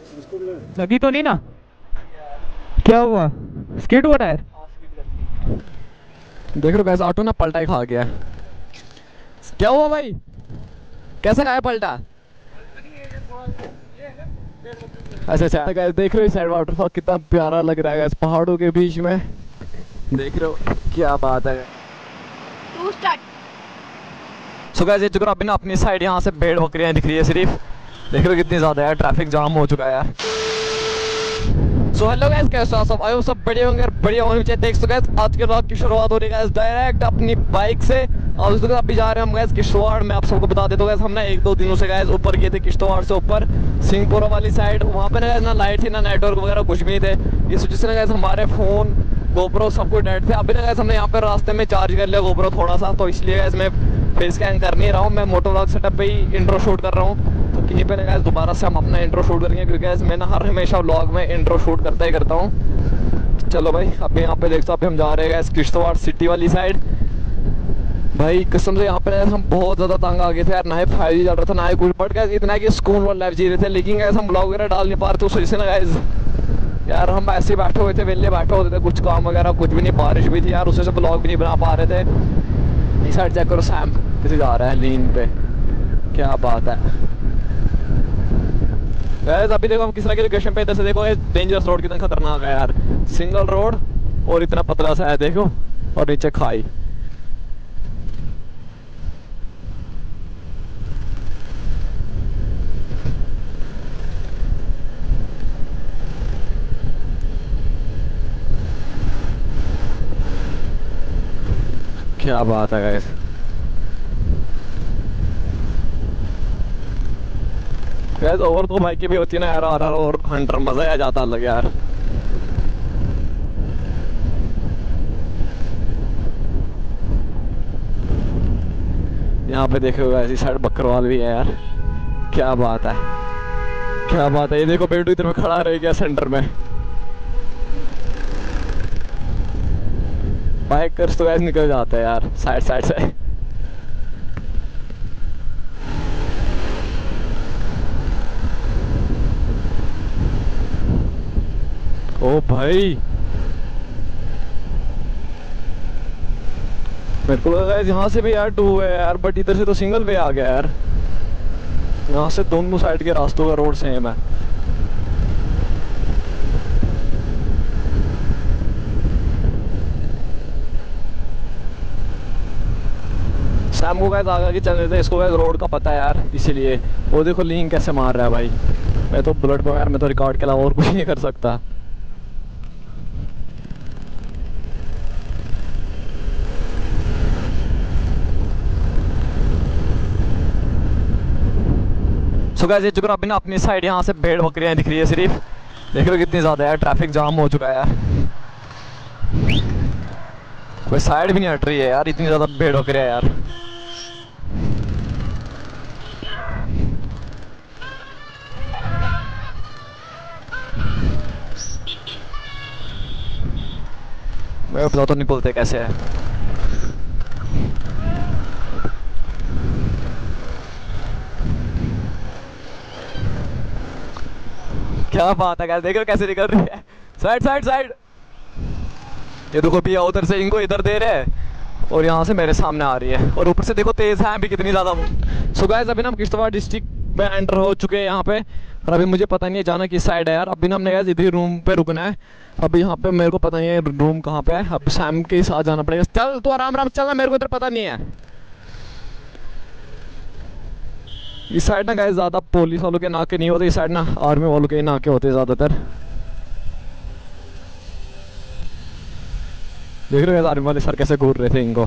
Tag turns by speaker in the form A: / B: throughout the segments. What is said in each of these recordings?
A: लगी तो नहीं ना? क्या हुआ? स्किड हुआ टायर? देख लो गाइस, ऑटो ना पलटा ही खा गया। क्या हुआ भाई? कैसे खाया पलटा? अच्छा अच्छा गाइस, देख रहे हो साइड वाटरफॉल कितना प्यारा लग रहा है गाइस, पहाड़ों के बीच में। देख रहे हो क्या बात है। सो गाइस, ये चुका अभी ना अपनी साइड यहाँ से भेड़ बकरियां दिख रही है सिर्फ। देख रहे हो कितनी ज्यादा यार, ट्रैफिक जाम हो चुका है यार। सो हेलो गाइस, कैसे हो सब? आयो सब बढ़िया होंगे, बढ़िया होने चाहिए। देख सो गाइस, आज के व्लॉग की शुरुआत हो रही है गाइस डायरेक्ट अपनी बाइक से। और उसके बाद अभी जा रहे हैं हम गाइस किश्तवाड़ में। आप सबको बता देता हूँ गाइस, हमने 1-2 दिनों से गाइस ऊपर गए थे किश्तवाड़ से ऊपर सिंहपुरा वाली साइड। वहाँ पे ना गाइस ना लाइट थी ना नेटवर्क वगैरह कुछ भी नहीं थे। इस वजह से ना गाइस हमारे फोन गोप्रो सब कुछ डेड थे। अभी ना गाइस हमने यहाँ पे रास्ते में चार्ज कर लिया गोप्रो थोड़ा सा, तो इसलिए गाइस मैं फेस स्कैन कर नहीं रहा हूँ। मैं मोटो व्लॉग सेटअप पे ही इंट्रो शूट कर रहा हूँ। तो कहीं पे ना गाइस दोबारा से हम अपना इंट्रो शूट करेंगे, क्योंकि गाइस मैं ना हर हमेशा व्लॉग में इंट्रो शूट करता ही करता हूँ। चलो भाई, अभी यहाँ पे देखते हो, अभी हम जा रहे हैं गाइस किश्तवाड़ सिटी वाली साइड। भाई कसम से यहाँ पे हम बहुत ज़्यादा तंग आ गए थे यार, ना ही 5G चल रहा था ना ही कुछ, बट गाइस इतना कि सुकून वाला लाइफ जी रहे थे। लेकिन गाइस हम ब्लॉग वगैरह डाल नहीं पा रहे थे उस वजह से ना गाइस यार, हम ऐसे ही बैठे हुए थे, वेले बैठे होते थे, कुछ काम वगैरह कुछ भी नहीं, बारिश भी थी यार, उससे से ब्लॉग भी नहीं बना पा रहे थे। इस साइड चेक करो, सैम किसे जा रहा है लीन पे, क्या बात है गाइस। अभी देखो हम किस तरह के लोकेशन पे, इधर से देखो ये डेंजरस रोड कितना खतरनाक है यार, सिंगल रोड और इतना पतला सा है देखो, और नीचे खाई। क्या बात है गाइस। गाइस और तो बाइक भी होती है ना यार, और हंटर मजा आ जाता अलग यार। यहाँ पे देखो गाइस, इस साइड बकरवाल भी है यार, क्या बात है क्या बात है। ये देखो बेटू इधर में खड़ा रह गया सेंटर में। बाइकर्स तो ऐसे निकल जाते हैं यार साइड साइड से। ओ भाई, मेरे को लगा यहाँ से भी यार 2 है यार, बट इधर से तो सिंगल वे आ गया यार। यहाँ से दोनों साइड के रास्तों का रोड सेम है। सैम को गाइस आगे चलने थे, इसको गाइस रोड का पता है यार, इसीलिए वो देखो लिंक कैसे मार रहा है भाई। मैं तो बुलेट पे यार, मैं तो रिकॉर्ड के अलावा और कुछ नहीं कर सकता। सो गाइस, ये चुका अभी ना अपनी साइड यहाँ से भेड़ बकरियां दिख रही है सिर्फ। देख रहे हो कितनी ज्यादा यार, ट्रैफिक जाम हो चुका है यार, कोई साइड भी नहीं हट रही है यार, इतनी ज्यादा भेड़ बकरियां यार। मैं पता तो नहीं बोलते कैसे है। क्या बात है गाइस, देख रहे हो कैसे निकल रही है, साइड साइड साइड। ये देखो भैया उधर से इनको इधर दे रहे हैं और यहाँ से मेरे सामने आ रही है, और ऊपर से देखो तेज है भी कितनी ज्यादा। सो गाइस, अभी ना हम किश्तवाड़ डिस्ट्रिक्ट में एंटर हो चुके हैं यहाँ पे, और अभी मुझे पता नहीं है जाना किस साइड है यार। अभी ना हमने गाइस इधर ही रूम पे रुकना है। अभी यहाँ पे मेरे को पता नहीं है रूम कहाँ पे है, अब सैम के साथ जाना पड़ेगा। चल तू आराम आराम चलना, मेरे को इधर पता नहीं है। इस साइड ना गाइस ज्यादा पुलिस वालों के नाके नहीं होते, इस साइड ना आर्मी वालों के नाके होते ज्यादातर। देख रहे हो आर्मी वाले सर कैसे घूर रहे थे इनको।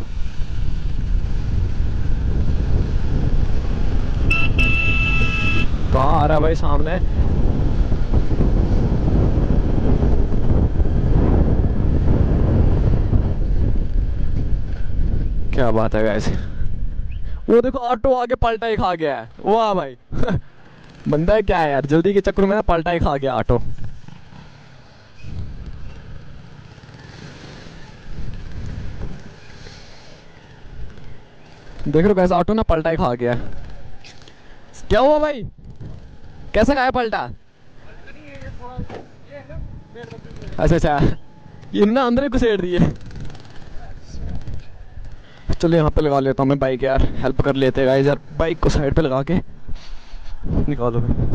A: कहाँ आ रहा है भाई सामने? क्या बात है गाइस, वो देखो ऑटो आगे पलटा ही खा गया है, वाह भाई बंदा है क्या है यार, जल्दी के चक्कर में ना पलटा ही खा गया ऑटो। देख रहे हो गाइस, ऑटो ना पलटा ही खा गया। क्या हुआ भाई? कैसे खाया पलटा? अच्छा अच्छा, ये ना अंदर ही घुसेड़ दिए। चलो यहाँ पे लगा लेता हूँ मैं बाइक यार, हेल्प कर लेते गाइस यार, बाइक को साइड पे लगा के निकालो।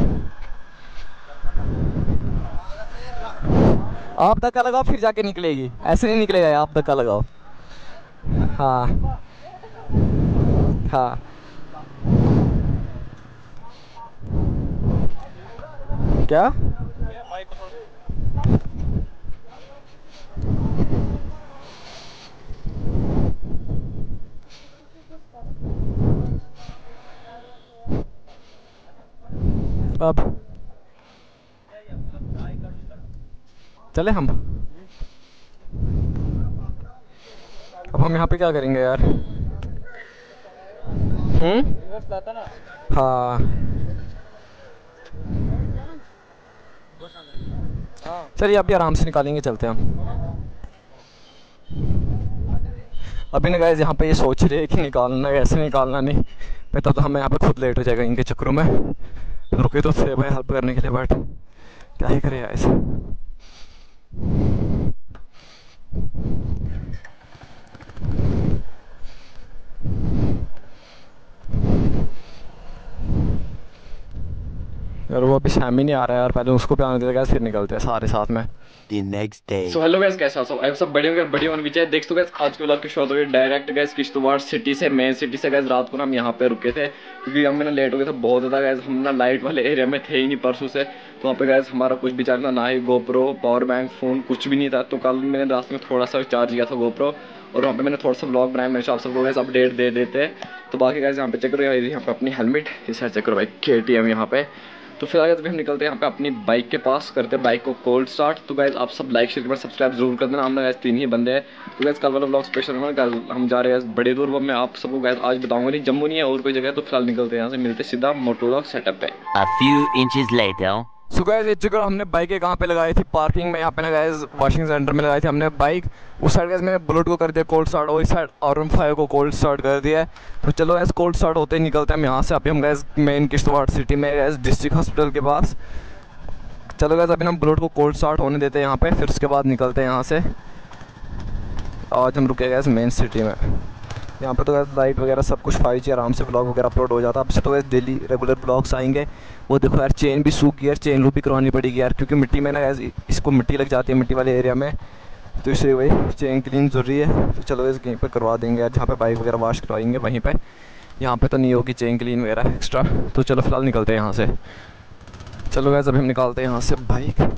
A: आप धक्का लगाओ फिर जाके निकलेगी, ऐसे नहीं निकलेगा, आप धक्का लगाओ। हाँ हाँ क्या अब चले हम, अब हम यहाँ पे क्या करेंगे यार? हाँ चलिए अभी आराम से निकालेंगे, चलते हैं हम। अभी ना गाइस यहाँ पे ये सोच रहे हैं कि निकालना है, ऐसे निकालना नहीं, पता तो हमें यहाँ पे खुद लेट हो जाएगा इनके चक्करों में। रुके तो थे भाई हेल्प करने के लिए, बट क्या ही करे यार। यार वो अभी सैम ही नहीं आ रहा है यार, पहले उसको भी आने देगा फिर निकलते हैं सारे साथ में।
B: The next day.
A: So hello guys, कैसे हो सब? आई सब बढ़िया होने पीछे देख। तो गाइस आज के व्लॉग की शुरुआत हो गई डायरेक्ट गाइस किश्तवाड़ सिटी से, मेन सिटी से। गाइस रात को ना हम यहाँ पे रुके थे क्योंकि हम ना लेट हो गए थे बहुत ज़्यादा। गाइस हम ना लाइट वाले एरिया में थे ही नहीं परसों से, तो वहाँ पे गाइस हमारा कुछ भी चार्ज था, ना ही गोप्रो, पावर बैंक, फ़ोन कुछ भी नहीं था। तो कल मैंने रात में थोड़ा सा चार्ज किया था गोप्रो, और वहाँ पे मैंने थोड़ा सा व्लॉग बनाया। मेरे आप सबको गाइस अपडेट दे देते हैं। तो बाकी गाइस यहाँ पे चेक करो, यहाँ पे अपनी हेलमेट इस साइड चेक करो भाई, KTM यहाँ पे। तो फिर अगर हम निकलते हैं यहाँ पे अपनी बाइक के पास, करते हैं बाइक को कोल्ड स्टार्ट। तो गाइस आप सब लाइक शेयर सब्सक्राइब जरूर कर देना। हम गाइस 3 ही बंदे हैं। तो गाइस कल वाला व्लॉग स्पेशल है, कल हम जा रहे हैं बड़े दूर। वो मैं आप सबको गाइस आज बताऊंगा नहीं, जम्मू नहीं है और कोई जगह है। तो फिलहाल निकलते हैं यहाँ से, मिलते सीधा मोटो व्लॉग सेटअप पे।
B: A few inches later.
A: So guys ये चक्कर हमने बाइकें कहाँ पे लगाई थी? पार्किंग में। यहाँ पे ना गाइस वॉशिंग सेंटर में लगाई थी हमने बाइक। उस साइड गाइस मैंने बुलेट को कर दिया कोल्ड स्टार्ट, और इस साइड R15 को कोल्ड स्टार्ट कर दिया है। तो चलो गाइस कोल्ड स्टार्ट होते ही निकलते हैं हम यहाँ से। अभी हम गाइस मेन किश्तवाड़ सिटी में गाइस डिस्ट्रिक्ट हॉस्पिटल के पास। चलो गाइस अभी हम बुलेट को कोल्ड स्टार्ट होने देते हैं यहाँ पे, फिर उसके बाद निकलते हैं यहाँ से। आज हम रुके गाइस मेन सिटी में। यहाँ पे तो गाइस लाइट वगैरह सब कुछ 5G, आराम से ब्लॉग वगैरह अपलोड हो जाता है। अब से तो गाइस डेली रेगुलर ब्लॉग्स आएंगे। वो देखो यार चेन भी सूख गई यार, चेन लूप भी करवानी पड़ेगी यार, क्योंकि मिट्टी में ना गाइस इसको मिट्टी लग जाती है मिट्टी वाले एरिया में, तो इसलिए वही चेन क्लीन ज़रूरी है। तो चलो गाइस कहीं पर करवा देंगे यार, जहाँ पे बाइक वगैरह वॉश करवाएंगे वहीं पर। यहाँ पर तो नहीं होगी चेन क्लीन वगैरह एक्स्ट्रा। तो चलो फिलहाल निकलते हैं यहाँ से। चलो गाइस अभी हम निकालते हैं यहाँ से बाइक।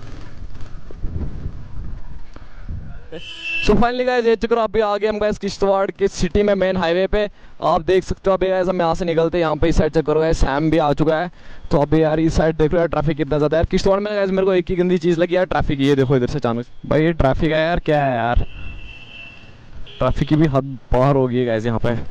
A: सो फाइनली गाइस ये चक्कर अभी आ गए हम गाइस किश्तवाड़ के सिटी में मेन हाईवे पे। आप देख सकते हो अभी गाइस हम यहाँ से निकलते हैं, यहाँ पे इस साइड चेक करो गाइस सैम भी आ चुका है। तो अभी यार इस साइड देख लो यार ट्रैफिक कितना ज़्यादा है यार किश्तवाड़ में। गाइस मेरे को एक ही गंदी चीज़ लगी यार, ट्रैफिक। ये देखो इधर से अचानक भाई ये ट्रैफिक है यार, क्या है यार, ट्रैफिक की भी हद पार हो गई है गाइस यहाँ पे।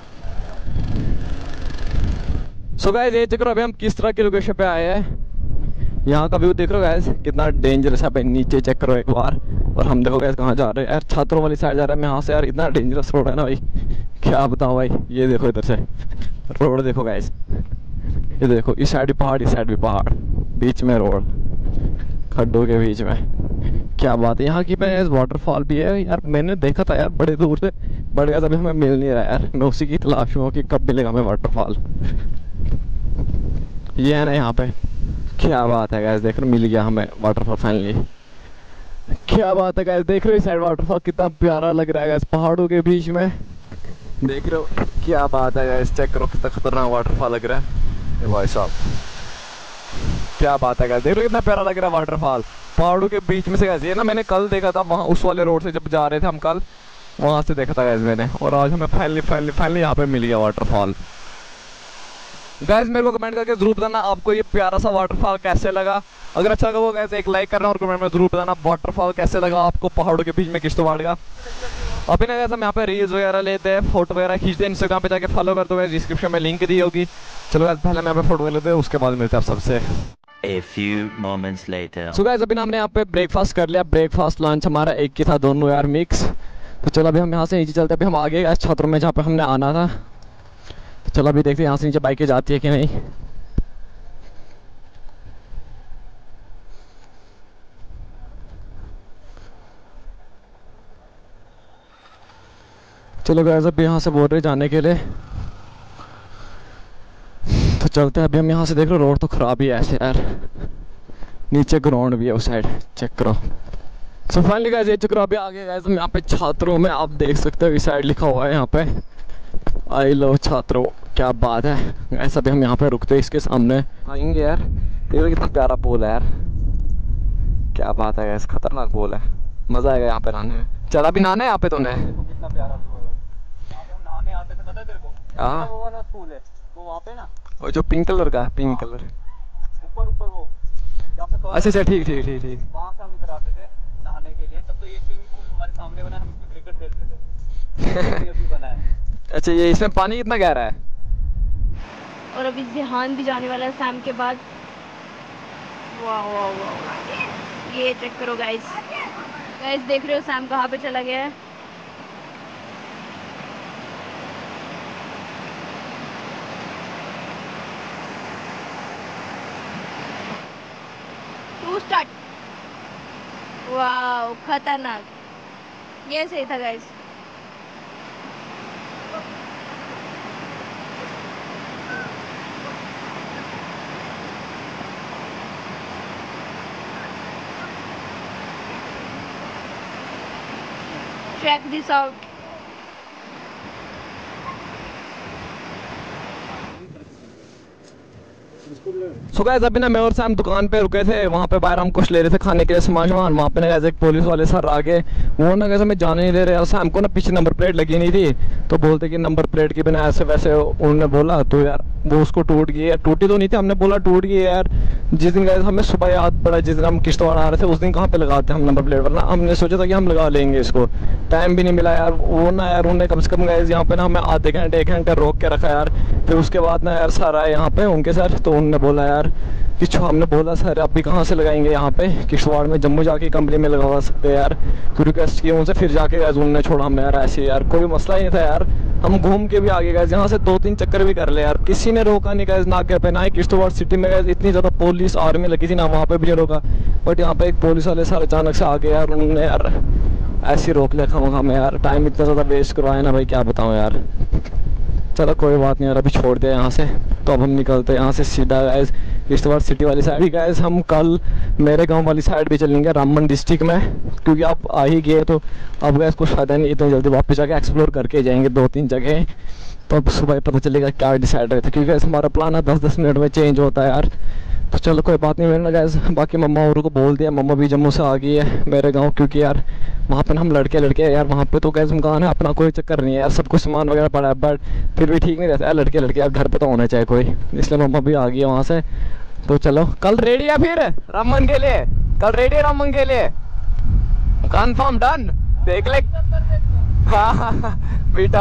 A: सो गाइस ये चक्कर अभी हम किस तरह की लोकेशन पे आए हैं, यहाँ का व्यू देख रहे हो गाइस कितना डेंजरस है भाई। नीचे चेक करो एक बार, और हम देखो गाइस कहाँ जा रहे हैं यार, छात्रों वाली साइड जा रहे हैं। मैं यहाँ से यार इतना डेंजरस रोड है ना भाई, क्या बताऊँ भाई। ये देखो इधर से रोड देखो गाइस, ये देखो इस साइड भी पहाड़, इस साइड भी पहाड़, बीच में रोड, खड्डों के बीच में। क्या बात है। यहाँ की पे वाटरफॉल भी है यार, मैंने देखा था यार बड़े दूर से, बट गया अभी हमें मिल नहीं रहा यार। मैं उसी की तलाश में हूँ कि कब मिलेगा हमें वाटरफॉल। ये है ना यहाँ पे, क्या बात है गाइस, देख रहे हो मिल गया हमें वाटरफॉल फाइनली। क्या बात है गाइस, देख रहे हो इस साइड वाटरफॉल कितना प्यारा लग रहा है गाइस, पहाड़ों के बीच में। देख रहे हो क्या बात है गाइस, चेक करो कितना खतरनाक वाटरफॉल लग रहा है भाई साहब। क्या बात है गाइस, देख रहे हो कितना प्यारा लग रहा है वाटरफॉल पहाड़ों के बीच में से गाइस। ये ना मैंने कल देखा था वहाँ उस वाले रोड से, जब जा रहे थे हम कल वहाँ से देखा था गाइस मैंने, और आज हमें फाइनली यहाँ पे मिल गया वाटरफॉल। गाइस मेरे को कमेंट करके जरूर बताना आपको ये प्यारा सा वाटरफॉल कैसे लगा। अगर अच्छा लगा गाइस एक लाइक करना, और कमेंट में जरूर बताना वाटरफॉल कैसे लगा आपको पहाड़ों के बीच में किश्तवाड़ का। अभी ना गाइस हम यहाँ पे रील्स वगैरह लेते हैं, फोटो वगैरह खींचते हैं, इंस्टाग्राम पे जाके फॉलो कर दो गाइस, डिस्क्रिप्शन में लिंक दी होगी। चलो गाइस पहले हम यहाँ पे फोटो लेते हैं, उसके बाद मिलते हैं आप सबसे।
B: A few moments later.
A: So guys अभी हमने यहाँ पे ब्रेकफास्ट कर लिया, ब्रेकफास्ट लंच हमारा एक ही था, दोनों यार मिक्स। तो चलो अभी हम यहाँ से नीचे चलते हैं। अभी हम आगे गाइस छात्रों में जहाँ पे हमने आना था। तो चलो अभी देखते हैं यहाँ से नीचे बाइकें जाती है कि नहीं। चलो गाइस अभी यहाँ से बोल रहे जाने के लिए, तो चलते हैं। अभी हम यहाँ से देख रहे रोड तो ख़राब ही है ऐसे यार, नीचे ग्राउंड भी है उस साइड, चेक करो। सो फाइनली गाइस ये चक्कर अभी आगे गाइस हम यहाँ पे छात्रों में, आप देख सकते हो इस साइड लिखा हुआ है यहाँ पे आई लव छात्रों, क्या बात है। ऐसा भी हम यहाँ पे रुकते हैं इसके सामने आएंगे यार। देखो कितना प्यारा पोल है यार, क्या बात है गाइस, खतरनाक पोल है, मज़ा आएगा यहाँ पे नहाने में। चला भी नहाना है यहाँ पे तूने?
C: कितना प्यारा नहाने आते थे पता है तेरे को?
A: हाँ
C: वो वाला स्कूल है वो वहाँ पे ना,
A: वो जो पिंक कलर का है, पिंक कलर
C: ऊपर ऊपर वो
A: अच्छा अच्छा ठीक ठीक ठीक ठीक।
C: वहाँ से हम इधर आते थे नहाने के लिए, तब तो ये स्विमिंग पूल हमारे सामने बना, हम क्रिकेट खेलते थे। अभी बना है।
A: अच्छा ये इसमें पानी कितना गहरा है?
D: और अभी ध्यान भी जाने वाला है शाम के बाद। वाह वाह वाह, ये चेक करो गाइस, गाइस देख रहे हो सैम कहाँ पे चला गया है। टू स्टार्ट, वाह खतरनाक, ये सही था guys. Check this out.
A: So guys अभी ना मैं और सैम दुकान पे रुके थे, वहाँ पे बाहर हम कुछ ले रहे थे खाने के लिए सामान। वहाँ पे ना गाइस एक पुलिस वाले सर आगे, वो ना गाइस हमें जाने नहीं दे रहे। और सैम को ना पीछे नंबर प्लेट लगी नहीं थी, तो बोलते कि नंबर प्लेट के बिना ऐसे वैसे। उन्होंने बोला तो यार वो उसको टूट गई है, टूटी तो नहीं थी, हमने बोला टूट गई है यार। जिस दिन गाइस हमें सुबह याद पड़ा, जिस दिन हम किश्तवाड़ आ रहे थे, उस दिन कहाँ पे लगाते हम नंबर प्लेट, वरना हमने सोचा था कि हम लगा लेंगे इसको, टाइम भी नहीं मिला यार। वो ना यार उन्होंने कम से कम गाइस यहाँ पे ना हमें आधे घंटे 1 घंटे रोक के रखा यार। फिर उसके बाद ना यार सर आए यहाँ पे उनके सर, तो उन्होंने बोला यार कि हमने बोला सर आप भी कहाँ से लगाएंगे यहाँ पे किश्तवाड़ में, जम्मू जाके कंपनी में लगा सकते हैं यार। फिर रिक्वेस्ट किया उनसे, फिर जाके गाइस उन्होंने छोड़ा हमें यार। ऐसे यार कोई मसला ही नहीं था यार, हम घूम के भी आगे गए, यहाँ से 2-3 चक्कर भी कर ले यार, किसी ने रोका नहीं गाइस नाके पे। ना ही किश्तवाड़ सिटी में गाइस इतनी ज़्यादा पुलिस आर्मी लगी थी ना, वहाँ पे भी नहीं रोका। बट यहाँ पे एक पुलिस वाले सर अचानक से आ गए यार, उन्होंने यार ऐसे रोक लिया खाऊंगा हमें यार। टाइम इतना ज़्यादा वेस्ट करवाया ना भाई, क्या बताऊँ यार। चलो कोई बात नहीं यार, अभी छोड़ दिया यहाँ से, तो अब हम निकलते हैं यहाँ से सीधा गाइस किश्तवाड़ सिटी वाली साइड। गाइस हम कल मेरे गांव वाली साइड भी चलेंगे, रामबन डिस्ट्रिक्ट में, क्योंकि आप आ ही गए तो अब गाइस कुछ फ़ायदा नहीं इतनी जल्दी, वापस जाके एक्सप्लोर करके जाएंगे 2-3 जगह। तो अब सुबह पता चलेगा क्या डिसाइड रहे थे, क्योंकि गाइस हमारा प्लान है 10-10 मिनट में चेंज होता है यार। तो चलो कोई बात नहीं। मैंने गाइस बाकी मम्मा और को बोल दिया, मम्मा भी जम्मू से आ गई है मेरे गांव, क्योंकि यार वहाँ पे हम लड़के यार, वहाँ पे तो गाइस मकान है अपना, कोई चक्कर नहीं है यार, सब कुछ सामान वगैरह पड़ा है। बट फिर भी ठीक नहीं रहता यार, लड़के यार घर पे तो होना चाहिए कोई, इसलिए मम्मा भी आ गई है वहाँ से। तो चलो कल रेडी है फिर रामबन के लिए, कल रेडी है रामबन के लिए, कंफर्म डन, देख ले। हाँ बेटा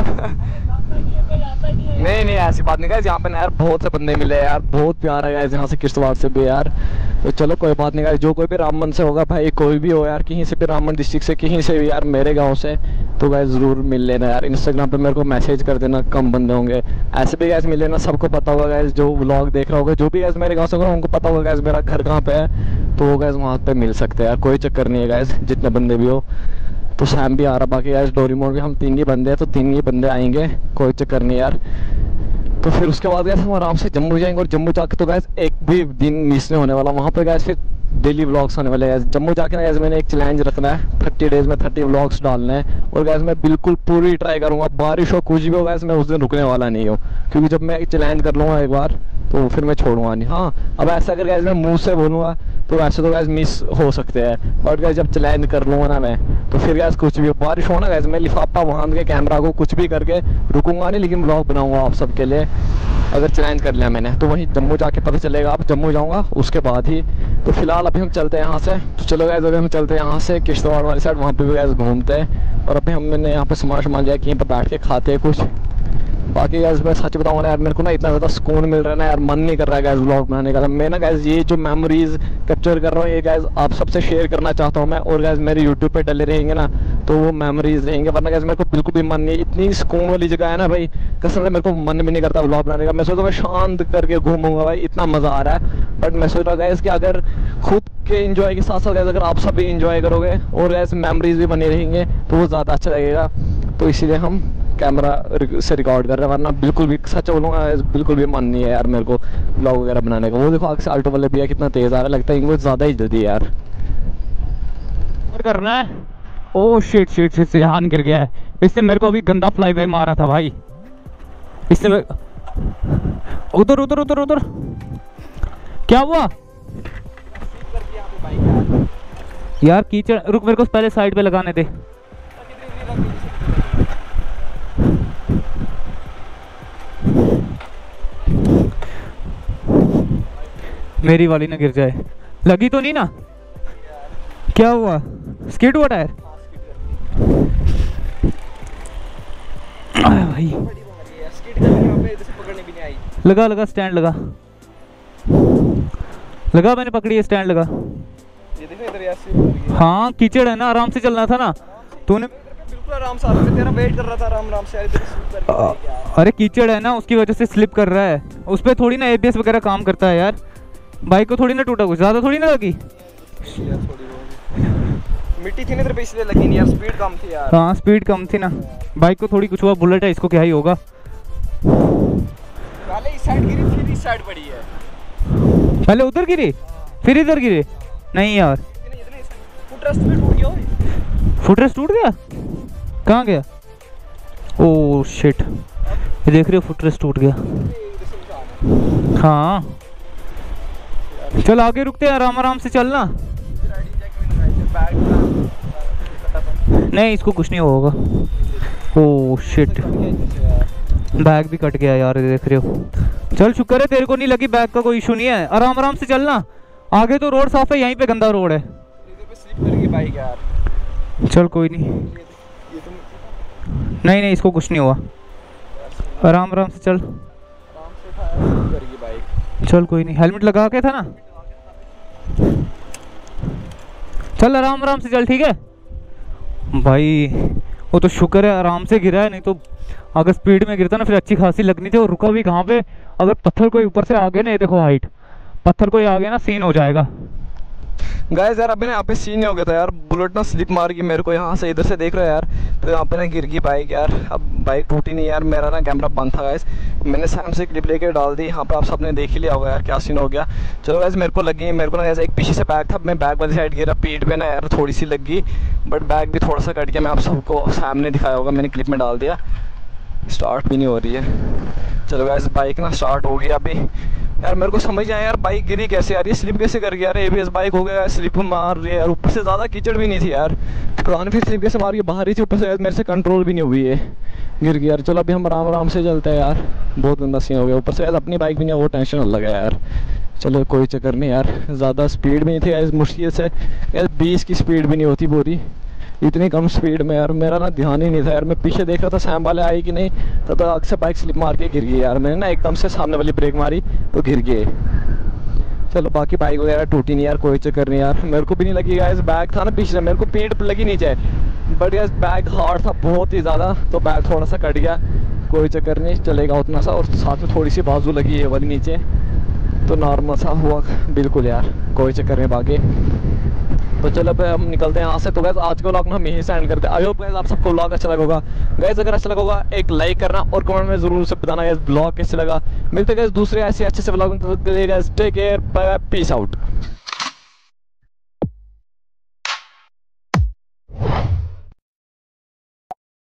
A: नहीं ऐसी बात नहीं गाइस, यहाँ पे ना यार बहुत से बंदे मिले यार, बहुत प्यार है गाइस यहाँ से किश्तवाड़ से भी यार। तो चलो कोई बात नहीं गाइस, जो कोई भी रामबन से होगा भाई, कोई भी हो यार, कहीं से भी रामबन डिस्ट्रिक्ट से, कहीं से भी यार मेरे गांव से, तो गाइस ज़रूर मिल लेना यार। इंस्टाग्राम पे मेरे को मैसेज कर देना, कम बंदे होंगे, ऐसे भी गाइस मिल लेना। सबको पता होगा गाइस, जो व्लॉग देख रहा होगा, जो भी गाइस मेरे गाँव से होगा उनको पता होगा गाइस मेरा घर कहाँ पे है, तो वो गाइस वहाँ पे मिल सकते हैं यार, कोई चक्कर नहीं है गाइस, जितने बंदे भी हो। तो सैम भी आ रहा, बाकी गाइस डोरीमोन भी, हम 3 ही बंदे हैं, तो 3 ही बंदे आएंगे, कोई चक्कर नहीं यार। तो फिर उसके बाद गैस हम आराम से जम्मू जाएंगे, और जम्मू जाके तो गैस एक भी दिन मिस नहीं होने वाला, वहाँ पे गैस फिर डेली व्लॉग्स आने वाले हैं। जम्मू जाके गैस मैंने एक चैलेंज रखना है, 30 डेज में 30 व्लॉग्स डालना है, और गैस मैं बिल्कुल पूरी ट्राई करूँगा, बारिश हो कुछ भी हो गैस मैं उस दिन रुकने वाला नहीं हूँ, क्योंकि जब मैं एक चैलेंज कर लूँगा एक बार तो फिर मैं छोड़ूंगा नहीं। हाँ अब ऐसा अगर गैस मैं मुँह से बोलूँगा तो वैसे तो गैस मिस हो सकते हैं, बट गैस जब चैलेंज कर लूँगा ना मैं, तो फिर गैस कुछ भी बारिश हो ना गैस, मैं लिफाफा बांध के कैमरा को कुछ भी करके रुकूंगा नहीं, लेकिन ब्लॉग बनाऊंगा आप सबके लिए। अगर चैलेंज कर लिया मैंने तो वहीं जम्मू जाके पता चलेगा, आप जम्मू जाऊँगा उसके बाद ही। तो फिलहाल अभी हम चलते हैं यहाँ से, तो चलो गैस अभी हम चलते हैं यहाँ से किश्तवाड़ वाली साइड, वहाँ पे भी गैस घूमते हैं। और अभी हमने यहाँ पे सामान लिया कि यहीं पर बैठ के खाते हैं कुछ। बाकी गैस मैं सच बताऊँ ना यार, मेरे को ना इतना ज़्यादा सुकून मिल रहा है ना यार, मन नहीं कर रहा है गैस व्लॉग बनाने का। मैं ना गैस ये जो मेमोरीज कैप्चर कर रहा हूँ, ये गैस आप सबसे शेयर करना चाहता हूँ मैं, और गैस मेरे यूट्यूब पे डले रहेंगे ना तो वो मेमोरीज रहेंगे, वरना गैस मेरे को बिल्कुल भी मन नहीं है। इतनी सुकून वाली जगह है ना भाई, कसम से मेरे को मन भी नहीं करता व्लॉग बनाने का। मैं सोचता मैं शांत करके घूमूंगा भाई, इतना मज़ा आ रहा है। बट मैं सोच रहा गैस कि अगर खुद के इंजॉय के साथ साथ गैस अगर आप सब भी इंजॉय करोगे और गैस मेमोरीज भी बनी रहेंगे तो वो ज़्यादा अच्छा लगेगा। तो इसीलिए हम कैमरा से रिकॉर्ड कर रहे हैं, वरना बिल्कुल भी सच बोलूँगा बिल्कुल भी मन नहीं है यार मेरे को ब्लॉग वगैरह बनाने का। वो देखो आगे से ऑल्टो वाले भैया कितना तेज़ आ रहा है, लगता है इनको ज़्यादा ही जल्दी है यार।
C: और करना है। ओह शिट शिट शिट, जहान गिर गया है। इससे मेरे को अभी गंदा फ्लाईवे मारा था भाई, इससे उधर उधर उधर उधर क्या हुआ यार? कीचड़, रुक मेरे को पहले साइड पे लगाने दे। मेरी वाली ना गिर जाए। लगी तो नहीं ना? क्या हुआ? स्किड हुआ टायर? भाई लगा लगा स्टैंड लगा लगा, मैंने पकड़ी है स्टैंड लगा।
A: ये देखो इधर यार।
C: हाँ कीचड़ है ना, आराम से चलना था ना तूने।
A: बिल्कुल आराम से, मैं तेरा वेट कर रहा था आराम से।
C: अरे कीचड़ है ना, उसकी वजह से स्लिप कर रहा है। उस पर थोड़ी ना ABS वगैरह काम करता है यार। बाइक को थोड़ी ना टूटा, कुछ ज़्यादा थोड़ी ना लगी।
A: मिट्टी थी ना तेरे पे इसलिए लगी नहीं यार, स्पीड कम थी यार।
C: हाँ स्पीड कम थी ना, बाइक को थोड़ी कुछ हुआ। बुलेट है, इसको क्या ही होगा।
A: पहले इस साइड गिरी फिर इस साइड पड़ी है।
C: पहले उधर गिरी फिर इधर गिरे? नहीं यार,
A: फुटरेस्ट भी टूट गया।
C: फुटरेस्ट टूट गया? कहाँ गया? ओह शिट, ये देख रहे हो फुटरेस्ट टूट गया। हाँ चल आगे रुकते हैं, आराम आराम से चलना। नहीं इसको कुछ नहीं होगा। ओह शिट, बैग भी कट गया यार, देख रहे हो। चल शुक्र है तेरे को नहीं लगी, बैग का कोई इशू नहीं है। आराम आराम से चलना, आगे तो रोड साफ है, यहीं पे गंदा रोड है।
A: इधर पे स्लिप कर गई बाइक यार।
C: चल कोई नहीं, नहीं नहीं इसको कुछ नहीं हुआ। आराम आराम से चल, चल कोई नहीं। हेलमेट लगा के था ना? चल आराम आराम से चल, ठीक है भाई। वो तो शुक्र है आराम से गिरा है, नहीं तो अगर स्पीड में गिरता ना फिर अच्छी खासी लगनी थी। और रुका भी कहाँ पे? अगर पत्थर कोई ऊपर से आ गया ना, ये देखो हाइट, पत्थर कोई आ गया ना सीन हो जाएगा।
A: गाइस यार अभी ना यहाँ पे सीन नहीं हो गया था यार, बुलेट ना स्लिप मार गई मेरे को यहाँ से, इधर से देख रहे हो यार। तो यहाँ पे ना गिर गई बाइक यार। अब बाइक टूटी नहीं यार, मेरा ना कैमरा बंद था गाइस। मैंने सैम से क्लिप लेके डाल दी, यहाँ पे आप सबने देख ही लिया होगा यार क्या सीन हो गया। चलो गाइस मेरे को लगी, मेरे को ना ऐसा एक पीछे से बैग था, मैं बैग वाली साइड गिरा, पीठ पे ना यार थोड़ी सी लग गई, बट बैग भी थोड़ा सा कट गया। मैं आप सबको सामने दिखाया होगा, मैंने क्लिप में डाल दिया। स्टार्ट भी नहीं हो रही है। चलो गाइस बाइक ना स्टार्ट हो गई अभी यार। मेरे को समझ नहीं आया यार बाइक गिरी कैसे यार, ये स्लिप कैसे कर गया यार। ABS बाइक हो गया, स्लिप मार रही है यार। ऊपर से ज़्यादा कीचड़ भी नहीं थी यार, पुरानी फिर स्लिप कैसे मार रही है, बाहर ही थी। ऊपर से मेरे से कंट्रोल भी नहीं हुई है, गिर गया यार। चलो अभी हम आराम आराम से चलते हैं यार, बहुत गंदा सीन हो गया। ऊपर से यार अपनी बाइक भी नहीं, वो टेंशन अलग है यार। चलो कोई चक्कर नहीं यार, ज़्यादा स्पीड भी नहीं थी यार, मुश्किल से यार 20 की स्पीड भी नहीं होती पूरी, इतनी कम स्पीड में यार। मेरा ना ध्यान ही नहीं था यार, मैं पीछे देख रहा था सैम वाले आए कि नहीं, तब तक अक्सर बाइक स्लिप मार के गिर गई यार। मैंने ना एकदम से सामने वाली ब्रेक मारी तो गिर गए। चलो बाकी बाइक वगैरह टूटी नहीं यार, कोई चक्कर नहीं यार। मेरे को भी नहीं लगी यार, बैग था ना पीछे, मेरे को पीठ पर लगी नीचे, बट यार बैग हार्ड था बहुत ही ज़्यादा, तो बैग थोड़ा सा कट गया। कोई चक्कर नहीं, चलेगा उतना सा। और साथ में थोड़ी सी बाजू लगी है वाली नीचे, तो नॉर्मल सा हुआ बिल्कुल यार, कोई चक्कर नहीं। बाकी तो चलो अब हम निकलते हैं यहाँ से। तो गैस आज का व्लॉग हम यहीं से एंड करते हैं। आई होप गैस आप सबको व्लॉग अच्छा लगा होगा। गैस अगर अच्छा लगा होगा एक लाइक करना और कमेंट में जरूर से बताना गैस ब्लॉग कैसे लगा। मिलते गैस दूसरे ऐसे अच्छे से vlog. Take care, bye bye, peace out.